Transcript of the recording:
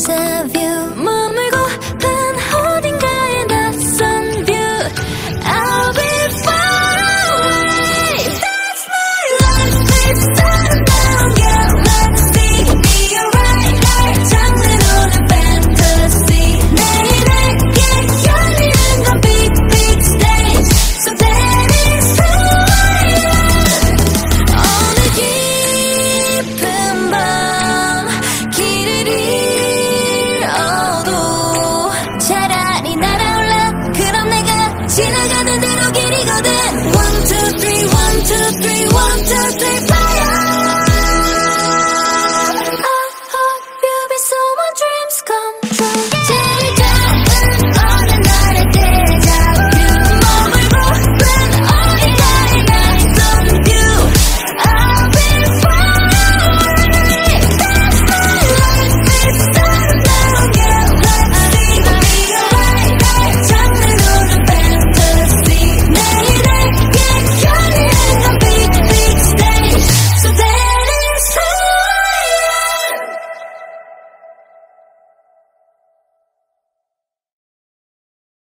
dreams of you. 머물고픈 어딘가의 낯선 view. I'll be far away. That's my life. Please settle down, yeah, let's see. Be alright. 날 장르로는 fantasy. 내일에게 열리는 건 big big stage. So that is who I am. 어느 깊은 밤 길을 잃어도 차라리 날아올라. 그럼 내가 지나가는 대로 길이거든. 1, 2, 3, 1, 2, 3, 1, 2, 3, 5